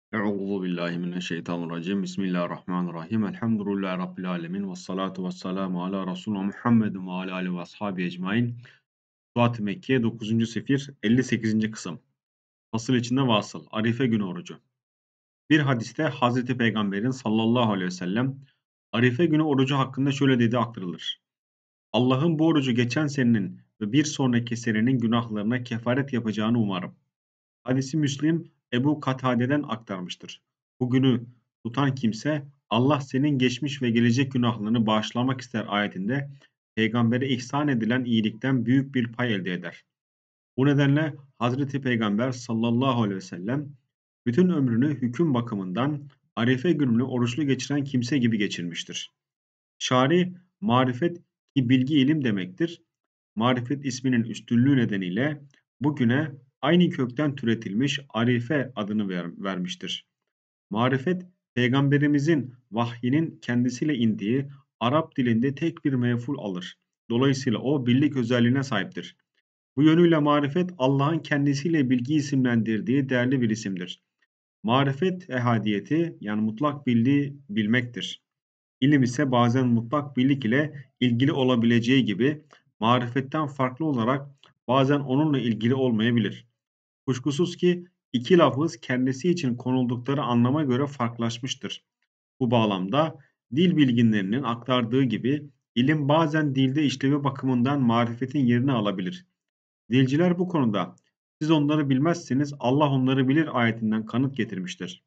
Euzu billahi mineşşeytanirracim. Bismillahirrahmanirrahim. Elhamdülillahi Rabbil alemin. Vessalatu vesselamu ala Resulina Muhammedin ve ala alihi ve ashabi ecmain. Suat-ı Mekke 9. sefir 58. kısım. Fasıl içinde vasıl. Arife günü orucu. Bir hadiste Hazreti Peygamber'in sallallahu aleyhi ve sellem Arife günü orucu hakkında şöyle dediği aktarılır. Allah'ın bu orucu geçen senenin ve bir sonraki senenin günahlarına kefaret yapacağını umarım. Hadisi Müslim Ebu Katade'den aktarmıştır. Bu günü tutan kimse Allah senin geçmiş ve gelecek günahlarını bağışlamak ister ayetinde peygambere ihsan edilen iyilikten büyük bir pay elde eder. Bu nedenle Hazreti Peygamber sallallahu aleyhi ve sellem bütün ömrünü hüküm bakımından Arife gününü oruçlu geçiren kimse gibi geçirmiştir. Şari marifet ki bilgi ilim demektir. Marifet isminin üstünlüğü nedeniyle bugüne aynı kökten türetilmiş arife adını vermiştir. Marifet, Peygamberimizin vahyinin kendisiyle indiği Arap dilinde tek bir mef'ul alır. Dolayısıyla o birlik özelliğine sahiptir. Bu yönüyle marifet Allah'ın kendisiyle bilgi isimlendirdiği değerli bir isimdir. Marifet ehadiyeti yani mutlak bildiği bilmektir. İlim ise bazen mutlak birlik ile ilgili olabileceği gibi marifetten farklı olarak bazen onunla ilgili olmayabilir. Kuşkusuz ki iki lafız kendisi için konuldukları anlama göre farklılaşmıştır. Bu bağlamda dil bilginlerinin aktardığı gibi ilim bazen dilde işlevi bakımından marifetin yerini alabilir. Dilciler bu konuda siz onları bilmezsiniz Allah onları bilir ayetinden kanıt getirmiştir.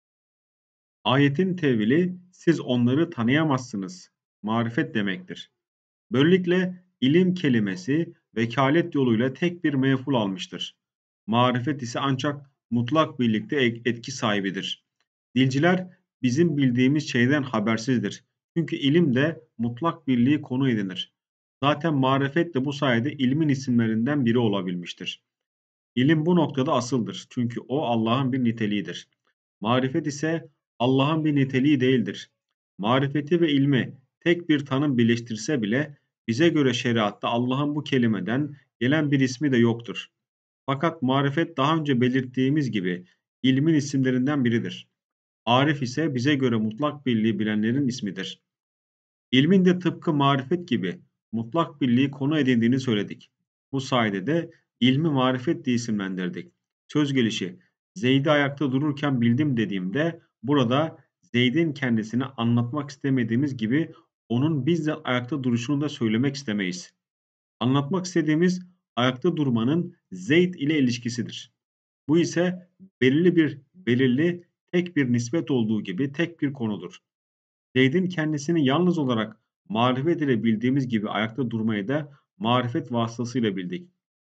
Ayetin tevili siz onları tanıyamazsınız. Marifet demektir. Böylelikle ilim kelimesi vekalet yoluyla tek bir mef'ul almıştır. Marifet ise ancak mutlak birlikte etki sahibidir. Dilciler bizim bildiğimiz şeyden habersizdir. Çünkü ilim de mutlak birliği konu edinir. Zaten marifet de bu sayede ilmin isimlerinden biri olabilmiştir. İlim bu noktada asıldır. Çünkü o Allah'ın bir niteliğidir. Marifet ise Allah'ın bir niteliği değildir. Marifeti ve ilmi tek bir tanım birleştirse bile bize göre şeriatta Allah'ın bu kelimeden gelen bir ismi de yoktur. Fakat marifet daha önce belirttiğimiz gibi ilmin isimlerinden biridir. Arif ise bize göre mutlak birliği bilenlerin ismidir. İlmin de tıpkı marifet gibi mutlak birliği konu edindiğini söyledik. Bu sayede de ilmi marifet diye isimlendirdik. Söz gelişi Zeyd'i ayakta dururken bildim dediğimde burada Zeyd'in kendisini anlatmak istemediğimiz gibi onun bizzat ayakta duruşunu da söylemek istemeyiz. Anlatmak istediğimiz ayakta durmanın Zeyd ile ilişkisidir. Bu ise belirli tek bir nispet olduğu gibi tek bir konudur. Zeyd'in kendisini yalnız olarak marifet ile bildiğimiz gibi ayakta durmayı da marifet vasıtasıyla bildik.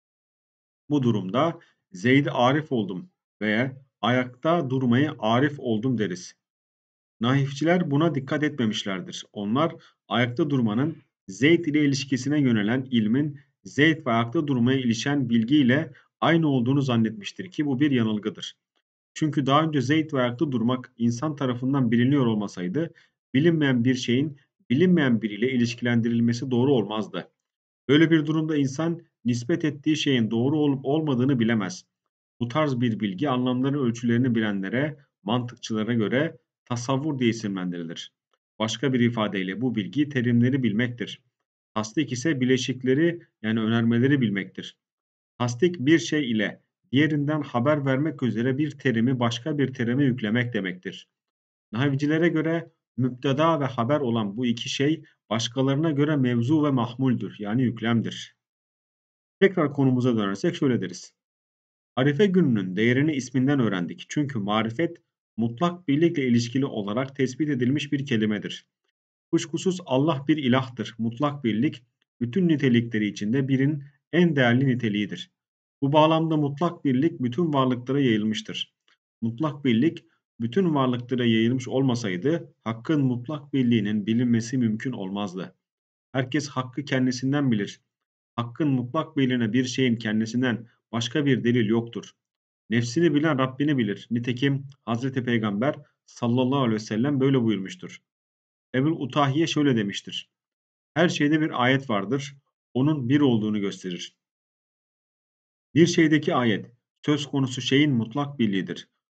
Bu durumda Zeyd'i arif oldum veya ayakta durmayı arif oldum deriz. Naifçiler buna dikkat etmemişlerdir. Onlar ayakta durmanın Zeyd ile ilişkisine yönelen ilmin Zeyd ve ayakta durmaya ilişen bilgiyle aynı olduğunu zannetmiştir ki bu bir yanılgıdır. Çünkü daha önce Zeyd ve ayakta durmak insan tarafından biliniyor olmasaydı, bilinmeyen bir şeyin bilinmeyen biriyle ilişkilendirilmesi doğru olmazdı. Böyle bir durumda insan nispet ettiği şeyin doğru olup olmadığını bilemez. Bu tarz bir bilgi anlamların ölçülerini bilenlere, mantıkçılara göre tasavvur diye isimlendirilir. Başka bir ifadeyle bu bilgi terimleri bilmektir. Tasdik ise bileşikleri yani önermeleri bilmektir. Tasdik bir şey ile diğerinden haber vermek üzere bir terimi başka bir terime yüklemek demektir. Nahvicilere göre müpteda ve haber olan bu iki şey başkalarına göre mevzu ve mahmuldür yani yüklemdir. Tekrar konumuza dönersek şöyle deriz. Arife gününün değerini isminden öğrendik. Çünkü marifet mutlak birlikle ilişkili olarak tespit edilmiş bir kelimedir. Kuşkusuz Allah bir ilahtır. Mutlak birlik bütün nitelikleri içinde birin en değerli niteliğidir. Bu bağlamda mutlak birlik bütün varlıklara yayılmıştır. Mutlak birlik bütün varlıklara yayılmış olmasaydı Hakk'ın mutlak birliğinin bilinmesi mümkün olmazdı. Herkes Hakk'ı kendisinden bilir. Hakk'ın mutlak birliğine bir şeyin kendisinden başka bir delil yoktur. Nefsini bilen Rabbini bilir. Nitekim Hazreti Peygamber sallallahu aleyhi ve sellem böyle buyurmuştur. Ebul Utahiye şöyle demiştir. Her şeyde bir ayet vardır. Onun bir olduğunu gösterir. Bir şeydeki ayet söz konusu şeyin mutlak birliğidir.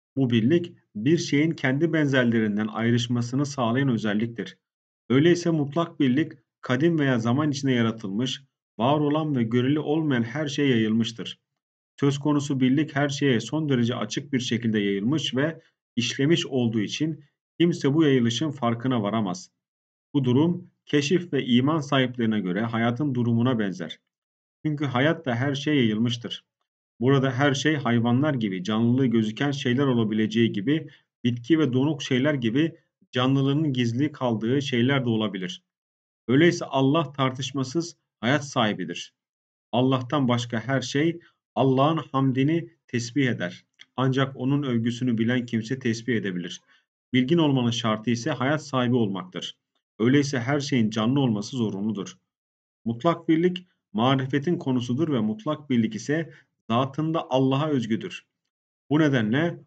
Bu birlik bir şeyin kendi benzerlerinden ayrışmasını sağlayan özelliktir. Öyleyse mutlak birlik kadim veya zaman içinde yaratılmış, var olan ve göreli olmayan her şeye yayılmıştır. Söz konusu birlik her şeye son derece açık bir şekilde yayılmış ve işlemiş olduğu için kimse bu yayılışın farkına varamaz. Bu durum keşif ve iman sahiplerine göre hayatın durumuna benzer. Çünkü hayat da her şeye yayılmıştır. Burada her şey hayvanlar gibi canlılığı gözüken şeyler olabileceği gibi bitki ve donuk şeyler gibi canlılığının gizli kaldığı şeyler de olabilir. Öyleyse Allah tartışmasız hayat sahibidir. Allah'tan başka her şey Allah'ın hamdini tesbih eder. Ancak onun övgüsünü bilen kimse tesbih edebilir. Bilgin olmanın şartı ise hayat sahibi olmaktır. Öyleyse her şeyin canlı olması zorunludur. Mutlak birlik marifetin konusudur ve mutlak birlik ise zatında Allah'a özgüdür. Bu nedenle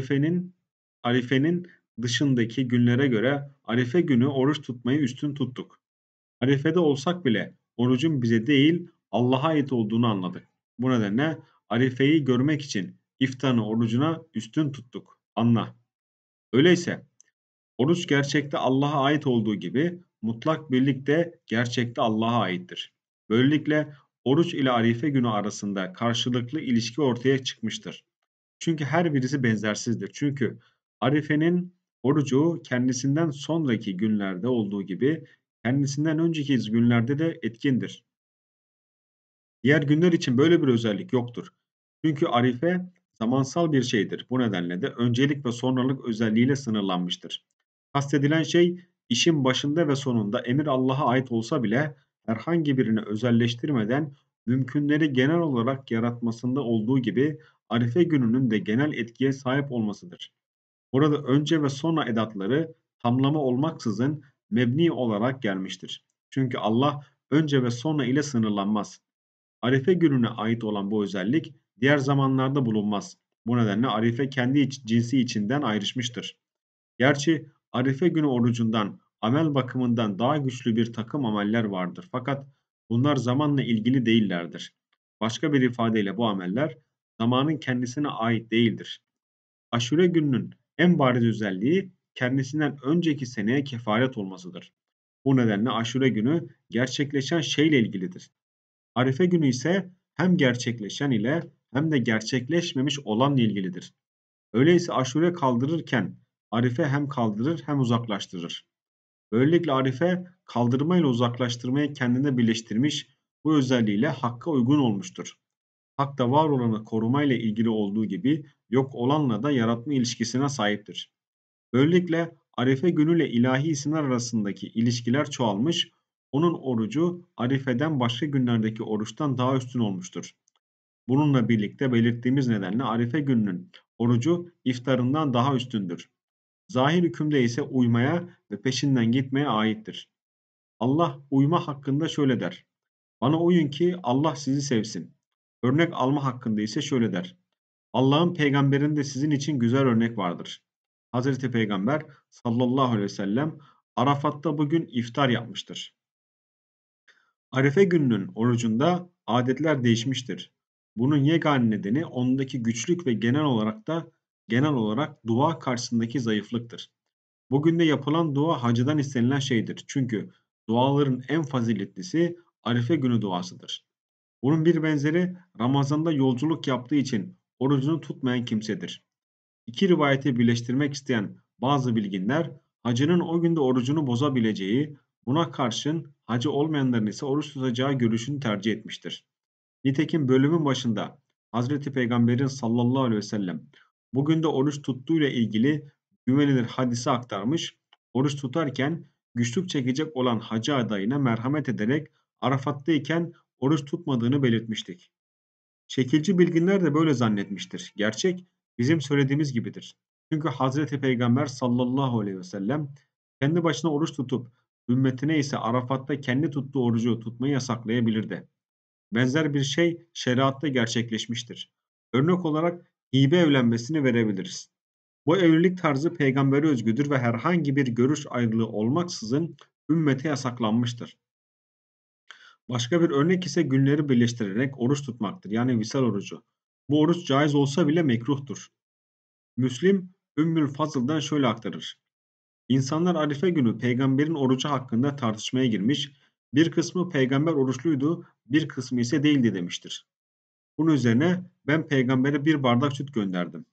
Arife'nin dışındaki günlere göre Arife günü oruç tutmayı üstün tuttuk. Arifede olsak bile orucun bize değil Allah'a ait olduğunu anladık. Bu nedenle Arife'yi görmek için iftarını orucuna üstün tuttuk. Anla. Öyleyse oruç gerçekte Allah'a ait olduğu gibi mutlak birlik de gerçekte Allah'a aittir. Böylelikle oruç ile Arife günü arasında karşılıklı ilişki ortaya çıkmıştır. Çünkü her birisi benzersizdir. Çünkü Arife'nin orucu kendisinden sonraki günlerde olduğu gibi kendisinden önceki günlerde de etkindir. Diğer günler için böyle bir özellik yoktur. Çünkü Arife zamansal bir şeydir. Bu nedenle de öncelik ve sonralık özelliğiyle sınırlanmıştır. Kastedilen şey işin başında ve sonunda emir Allah'a ait olsa bile herhangi birini özelleştirmeden mümkünleri genel olarak yaratmasında olduğu gibi Arife gününün de genel etkiye sahip olmasıdır. Burada önce ve sonra edatları tamlama olmaksızın mebni olarak gelmiştir. Çünkü Allah önce ve sonra ile sınırlanmaz. Arife gününe ait olan bu özellik diğer zamanlarda bulunmaz. Bu nedenle Arife kendi cinsi içinden ayrışmıştır. Gerçi Arife günü orucundan amel bakımından daha güçlü bir takım ameller vardır. Fakat bunlar zamanla ilgili değillerdir. Başka bir ifadeyle bu ameller zamanın kendisine ait değildir. Aşure gününün en bariz özelliği kendisinden önceki seneye kefaret olmasıdır. Bu nedenle Aşure günü gerçekleşen şeyle ilgilidir. Arife günü ise hem gerçekleşen ile hem de gerçekleşmemiş olanla ilgilidir. Öyleyse Aşure kaldırırken Arife hem kaldırır hem uzaklaştırır. Böylelikle Arife kaldırma ile uzaklaştırmayı kendine birleştirmiş, bu özelliğiyle Hakk'a uygun olmuştur. Hak da var olanı korumayla ilgili olduğu gibi yok olanla da yaratma ilişkisine sahiptir. Böylelikle Arife günüyle ilahi isimler arasındaki ilişkiler çoğalmış, onun orucu Arife'den başka günlerdeki oruçtan daha üstün olmuştur. Bununla birlikte belirttiğimiz nedenle Arife gününün orucu iftarından daha üstündür. Zahir hükümde ise uymaya ve peşinden gitmeye aittir. Allah uyma hakkında şöyle der: Bana uyun ki Allah sizi sevsin. Örnek alma hakkında ise şöyle der: Allah'ın peygamberinde sizin için güzel örnek vardır. Hazreti Peygamber sallallahu aleyhi ve sellem Arafat'ta bugün iftar yapmıştır. Arife gününün orucunda adetler değişmiştir. Bunun yegane nedeni ondaki güçlük ve genel olarak dua karşısındaki zayıflıktır. Bugün de yapılan dua hacıdan istenilen şeydir. Çünkü duaların en faziletlisi Arife günü duasıdır. Bunun bir benzeri Ramazan'da yolculuk yaptığı için orucunu tutmayan kimsedir. İki rivayeti birleştirmek isteyen bazı bilginler hacının o günde orucunu bozabileceği, buna karşın hacı olmayanların ise oruç tutacağı görüşünü tercih etmiştir. Nitekim bölümün başında Hazreti Peygamber'in sallallahu aleyhi ve sellem bugün de oruç tuttuğuyla ilgili güvenilir hadisi aktarmış, oruç tutarken güçlük çekecek olan hacı adayına merhamet ederek Arafat'tayken oruç tutmadığını belirtmiştik. Şekilci bilginler de böyle zannetmiştir. Gerçek bizim söylediğimiz gibidir. Çünkü Hazreti Peygamber sallallahu aleyhi ve sellem kendi başına oruç tutup ümmetine ise Arafat'ta kendi tuttuğu orucu tutmayı yasaklayabilirdi. Benzer bir şey şeriatta gerçekleşmiştir. Örnek olarak hibe evlenmesini verebiliriz. Bu evlilik tarzı peygambere özgüdür ve herhangi bir görüş ayrılığı olmaksızın ümmete yasaklanmıştır. Başka bir örnek ise günleri birleştirerek oruç tutmaktır. Yani visal orucu. Bu oruç caiz olsa bile mekruhtur. Müslim, Ümmül Fazıl'dan şöyle aktarır. İnsanlar Arife günü peygamberin orucu hakkında tartışmaya girmiş, bir kısmı peygamber oruçluydu, bir kısmı ise değildi demiştir. Bunun üzerine ben peygambere bir bardak süt gönderdim.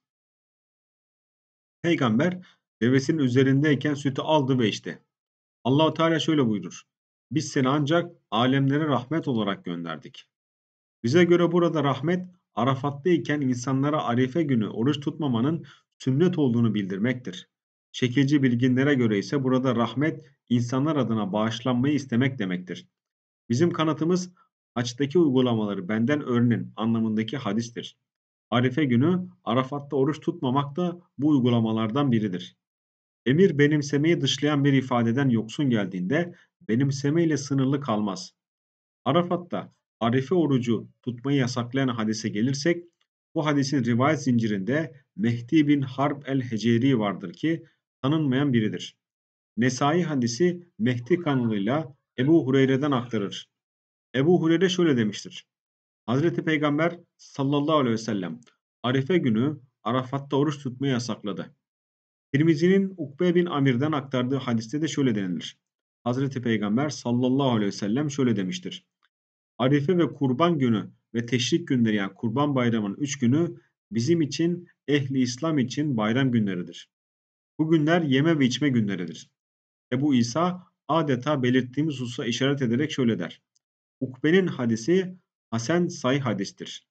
Peygamber devesinin üzerindeyken sütü aldı ve içti. Allah-u Teala şöyle buyurur. Biz seni ancak alemlere rahmet olarak gönderdik. Bize göre burada rahmet, Arafat'tayken insanlara Arife günü oruç tutmamanın sünnet olduğunu bildirmektir. Şekilci bilginlere göre ise burada rahmet, insanlar adına bağışlanmayı istemek demektir. Bizim kanıtımız haçtaki uygulamaları benden öğrenin anlamındaki hadistir. Arife günü Arafat'ta oruç tutmamak da bu uygulamalardan biridir. Emir benimsemeyi dışlayan bir ifadeden yoksun geldiğinde benimsemeyle sınırlı kalmaz. Arafat'ta Arife orucu tutmayı yasaklayan hadise gelirsek, bu hadisin rivayet zincirinde Mehdi bin Harb el-Heceri vardır ki tanınmayan biridir. Nesai hadisi Mehdi kanalıyla Ebu Hureyre'den aktarır. Ebu Hureyre şöyle demiştir. Hazreti Peygamber sallallahu aleyhi ve sellem Arife günü Arafat'ta oruç tutmayı yasakladı. Tirmizi'nin Ukbe bin Amir'den aktardığı hadiste de şöyle denilir. Hazreti Peygamber sallallahu aleyhi ve sellem şöyle demiştir. Arife ve Kurban Günü ve Teşrik günleri yani Kurban Bayramı'nın 3 günü bizim için, ehli İslam için bayram günleridir. Bu günler yeme ve içme günleridir. Ebu İsa adeta belirttiğimiz hususa işaret ederek şöyle der. Ukbe'nin hadisi Hasan Sahih hadistir.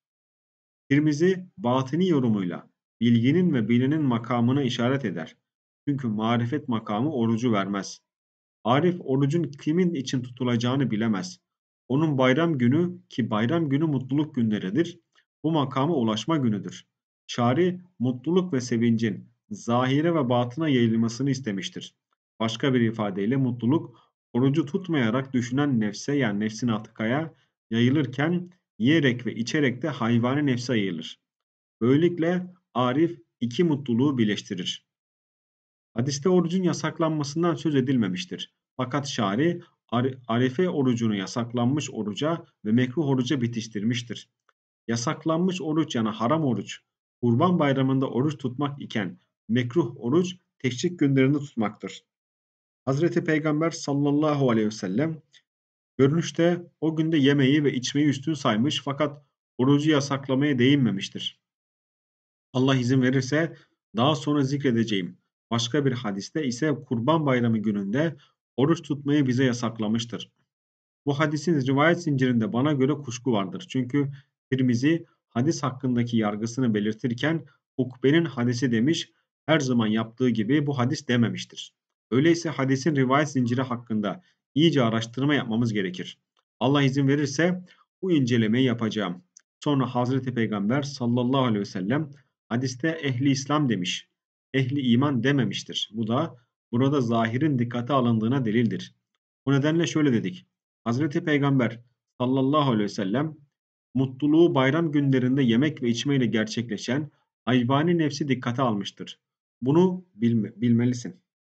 Tirmizi batini yorumuyla bilginin ve bilinin makamına işaret eder. Çünkü marifet makamı orucu vermez. Arif orucun kimin için tutulacağını bilemez. Onun bayram günü ki bayram günü mutluluk günleridir. Bu makama ulaşma günüdür. Şari mutluluk ve sevincin zahire ve batına yayılmasını istemiştir. Başka bir ifadeyle mutluluk orucu tutmayarak düşünen nefse yani nefsin atıkaya yayılırken yiyerek ve içerek de hayvani nefse yayılır. Böylelikle Arif iki mutluluğu birleştirir. Hadiste orucun yasaklanmasından söz edilmemiştir. Fakat şari Arife orucunu yasaklanmış oruca ve mekruh oruca bitiştirmiştir. Yasaklanmış oruç yani haram oruç, Kurban Bayramı'nda oruç tutmak iken mekruh oruç teşrik günlerinde tutmaktır. Hazreti Peygamber sallallahu aleyhi ve sellem görünüşte o günde yemeği ve içmeyi üstün saymış fakat orucu yasaklamaya değinmemiştir. Allah izin verirse daha sonra zikredeceğim başka bir hadiste ise Kurban Bayramı gününde oruç tutmayı bize yasaklamıştır. Bu hadisin rivayet zincirinde bana göre kuşku vardır. Çünkü Tirmizi hadis hakkındaki yargısını belirtirken Ukbe'nin hadisi demiş, her zaman yaptığı gibi bu hadis dememiştir. Öyleyse hadisin rivayet zinciri hakkında iyice araştırma yapmamız gerekir. Allah izin verirse bu incelemeyi yapacağım. Sonra Hazreti Peygamber sallallahu aleyhi ve sellem hadiste ehli İslam demiş, ehli iman dememiştir. Bu da burada zahirin dikkate alındığına delildir. Bu nedenle şöyle dedik. Hazreti Peygamber sallallahu aleyhi ve sellem mutluluğu bayram günlerinde yemek ve içmeyle gerçekleşen hayvani nefsi dikkate almıştır. Bunu bilmelisin.